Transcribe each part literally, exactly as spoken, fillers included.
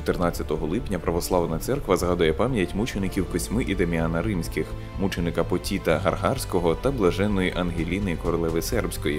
чотирнадцятого липня православна церква згадує пам'ять мучеників Косьми і Дем'яна Римських, мученика Потіта Гаргарського та блаженної Ангеліни королеви Сербської.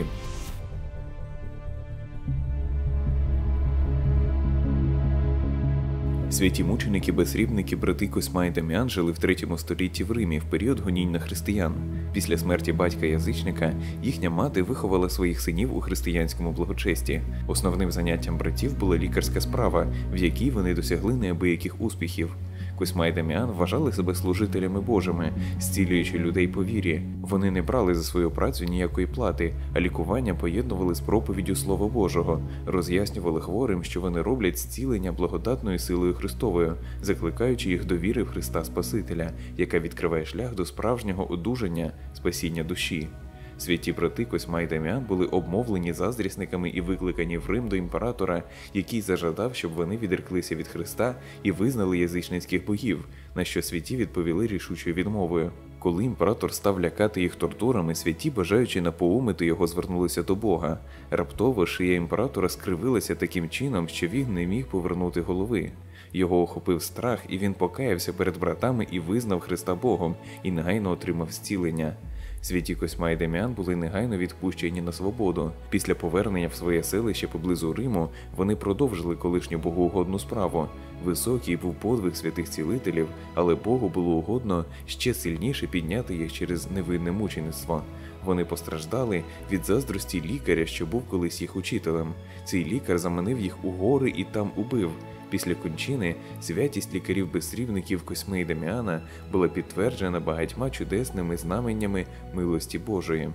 Святі мученики-безсрібники брати Косьма і Дем'ян жили в третьому столітті в Римі в період гонінь на християн. Після смерті батька-язичника їхня мати виховала своїх синів у християнському благочесті. Основним заняттям братів була лікарська справа, в якій вони досягли неабияких успіхів. Косьма і Дем'ян вважали себе служителями Божими, зцілюючи людей по вірі. Вони не брали за свою працю ніякої плати, а лікування поєднували з проповіддю Слова Божого, роз'яснювали хворим, що вони роблять зцілення благодатною силою Христовою, закликаючи їх до віри в Христа Спасителя, яка відкриває шлях до справжнього одужання, спасіння душі. Святі брати Косьма і Дем'ян були обмовлені заздрісниками і викликані в Рим до імператора, який зажадав, щоб вони відреклися від Христа і визнали язичницьких богів, на що святі відповіли рішучою відмовою. Коли імператор став лякати їх тортурами, святі, бажаючи напоумити його, звернулися до Бога. Раптово шия імператора скривилася таким чином, що він не міг повернути голови. Його охопив страх, і він покаявся перед братами і визнав Христа Богом, і негайно отримав зцілення. Святі Косьма і Дем'ян були негайно відпущені на свободу. Після повернення в своє селище поблизу Риму вони продовжили колишню богоугодну справу. Високий був подвиг святих цілителів, але Богу було угодно ще сильніше підняти їх через невинне мучеництво. Вони постраждали від заздрості лікаря, що був колись їх учителем. Цей лікар заманив їх у гори і там убив. Після кончини святість лікарів-безсрібників Косьми і Дем'яна була підтверджена багатьма чудесними знаменнями милості Божої.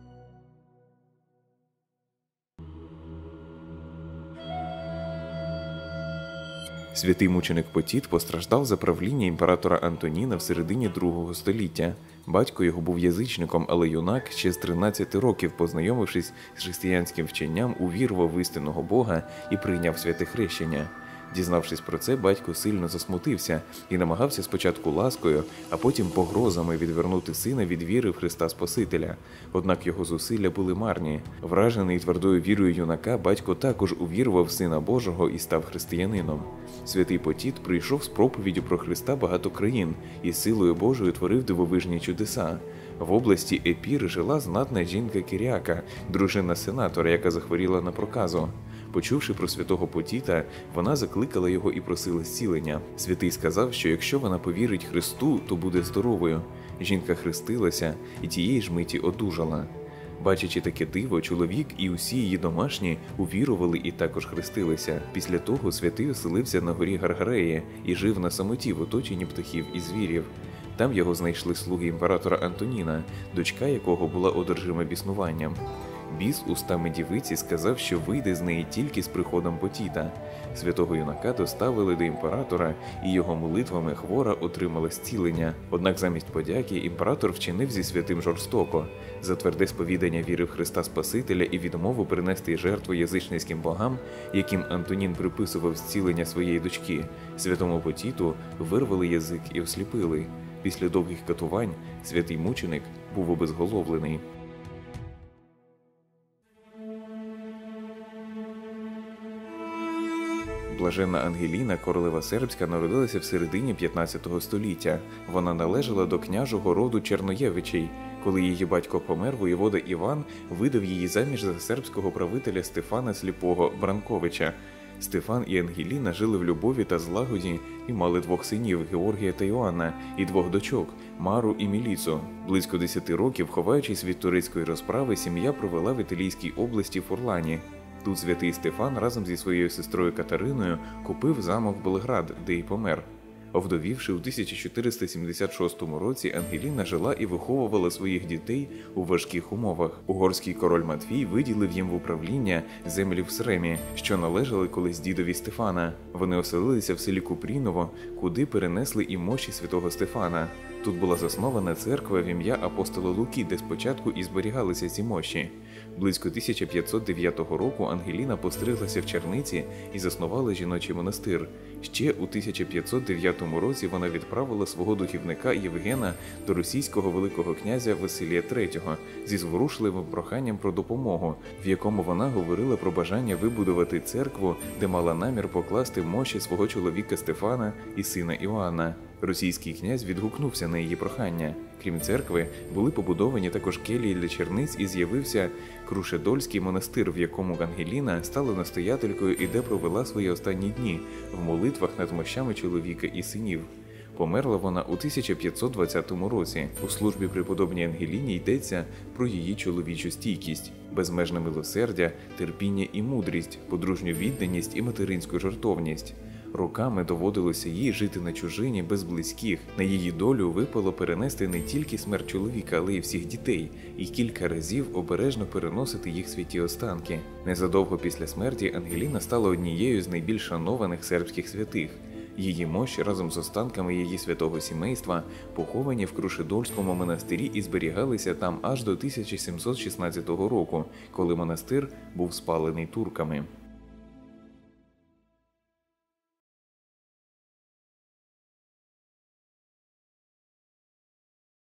Святий мученик Потіт постраждав за правління імператора Антоніна в середині другого століття. Батько його був язичником, але юнак ще з тринадцяти років, познайомившись з християнським вченням, увірував в істинного Бога і прийняв святе хрещення. Дізнавшись про це, батько сильно засмутився і намагався спочатку ласкою, а потім погрозами відвернути сина від віри в Христа Спасителя. Однак його зусилля були марні. Вражений твердою вірою юнака, батько також увірував в Сина Божого і став християнином. Святий Потіт прийшов з проповіддю про Христа багато країн і силою Божою творив дивовижні чудеса. В області Епір жила знатна жінка Кіріака, дружина сенатора, яка захворіла на проказу. Почувши про святого Потіта, вона закликала його і просила зцілення. Святий сказав, що якщо вона повірить Христу, то буде здоровою. Жінка хрестилася і тієї ж миті одужала. Бачачи таке диво, чоловік і усі її домашні увірували і також хрестилися. Після того святий оселився на горі Гаргареї і жив на самоті в оточенні птахів і звірів. Там його знайшли слуги імператора Антоніна, дочка якого була одержима біснуванням. Біс устами дівиці сказав, що вийде з неї тільки з приходом Потіта. Святого юнака доставили до імператора, і його молитвами хвора отримала зцілення. Однак замість подяки імператор вчинив зі святим жорстоко. За тверде сповідання віри в Христа Спасителя і відмову принести жертву язичницьким богам, яким Антонін приписував зцілення своєї дочки, святому Потіту вирвали язик і осліпили. Після довгих катувань святий мученик був обезголовлений. Блаженна Ангеліна, королева Сербська, народилася в середині п'ятнадцятого століття. Вона належала до княжого роду Черноєвичей. Коли її батько помер, воєвода Іван видав її заміж за сербського правителя Стефана Сліпого Бранковича. Стефан і Ангеліна жили в любові та злагоді і мали двох синів – Георгія та Йоанна, і двох дочок – Мару і Міліцу. Близько десяти років, ховаючись від турецької розправи, сім'я провела в Італійській області Фурлані. Тут святий Стефан разом зі своєю сестрою Катериною купив замок Белград, де й помер. Овдовівши у тисяча чотириста сімдесят шостому році, Ангеліна жила і виховувала своїх дітей у важких умовах. Угорський король Матвій виділив їм в управління землі в Сремі, що належали колись дідові Стефана. Вони оселилися в селі Купріново, куди перенесли і мощі святого Стефана. Тут була заснована церква в ім'я апостола Луки, де спочатку і зберігалися ці мощі. Близько тисяча п'ятсот дев'ятого року Ангеліна постриглася в Черниці і заснувала жіночий монастир. Ще у тисяча п'ятсот дев'ятому дев'ятому році вона відправила свого духівника Євгена до російського великого князя Василія третього зі зворушливим проханням про допомогу, в якому вона говорила про бажання вибудувати церкву, де мала намір покласти мощі свого чоловіка Стефана і сина Іоанна. Російський князь відгукнувся на її прохання. Крім церкви, були побудовані також келії для черниць і з'явився Крушедольський монастир, в якому Ангеліна стала настоятелькою і де провела свої останні дні в молитвах над мощами чоловіка і синів. Померла вона у тисяча п'ятсот двадцятому році. У службі преподобній Ангеліні йдеться про її чоловічу стійкість, безмежне милосердя, терпіння і мудрість, подружню відданість і материнську жертовність. Роками доводилося їй жити на чужині без близьких. На її долю випало перенести не тільки смерть чоловіка, але й всіх дітей, і кілька разів обережно переносити їх святі останки. Незадовго після смерті Ангеліна стала однією з найбільш шанованих сербських святих. Її мощі разом з останками її святого сімейства поховані в Крушедольському монастирі і зберігалися там аж до тисяча сімсот шістнадцятого року, коли монастир був спалений турками.